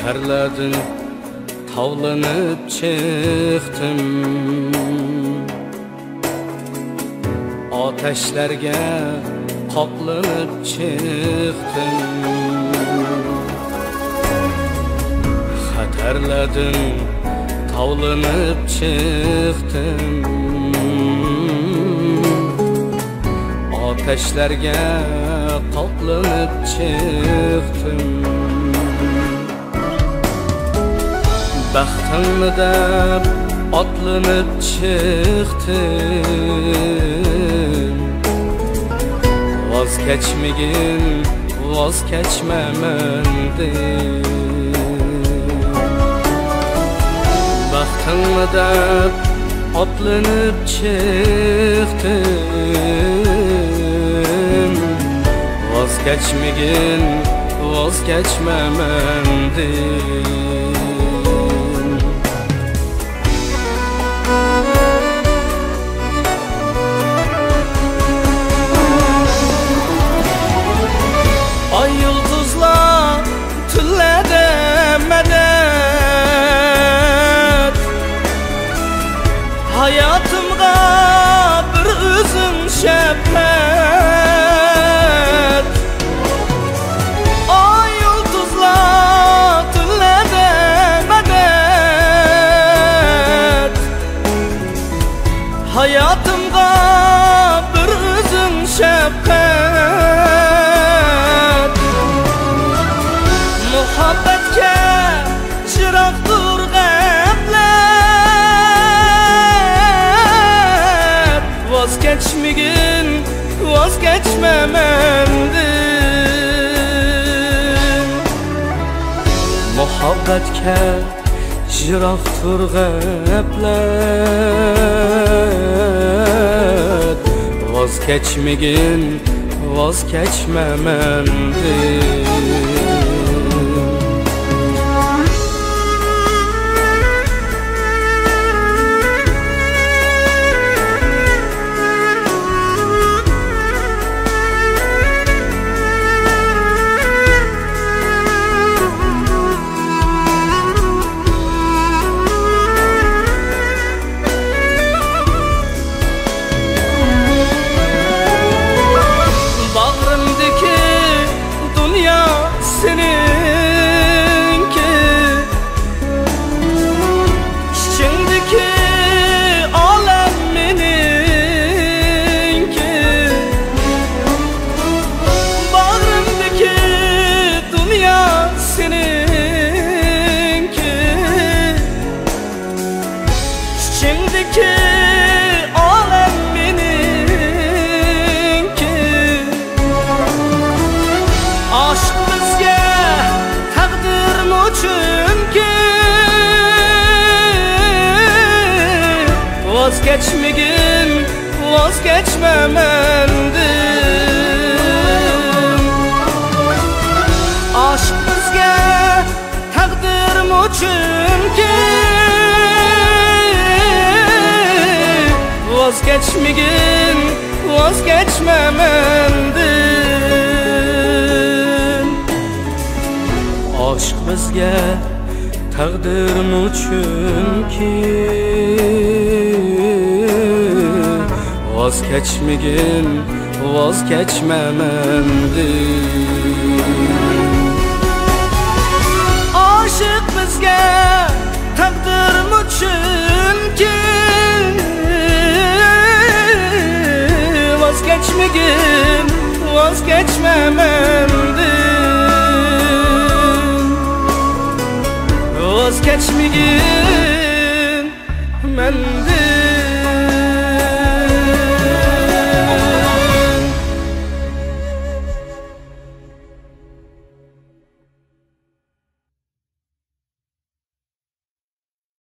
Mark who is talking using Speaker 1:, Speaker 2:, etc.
Speaker 1: xatarladim, tavlanib chiqdim. Ateşlerge qoplanib chiqdim. Xatarladim, tavlanib chiqdim. Ateşlerge qoplanib chiqdim. Baxtimni deb otlanib chiqdim. Vazgeçmegin, vazgeçmemen dedim. Baxtimni deb otlanib chiqdim. Vazgeçmegin, vazgeçmemen dedim. Ay yıldızlar tüllede medet, hayatımda bir üzüm şefkat. Ay yıldızlar tüllede medet, hayatımda bir üzüm şefkat. Muhabbetke çıraktır gepler. Vazgeçmegin, vazgeçmemendir. Muhabbetke çıraktır gepler. Vazgeçmegin, vazgeçmemendir. Seninki, içindeki alem meninki. Bağrımdaki dünya seninki, içindeki alem meninki. Aşk çünkü vazgeçmegin, vazgeçmemendir. Aşk bizge takdirmi çünkü vazgeçmegin, vazgeçmemendir. Aşk bizge takdirmi çünkü vazgeçmegin, vazgeçmemendir. Aşık bizge takdirmi çünkü vazgeçmegin, vazgeçmemendir. Vazgeçmegin mendir.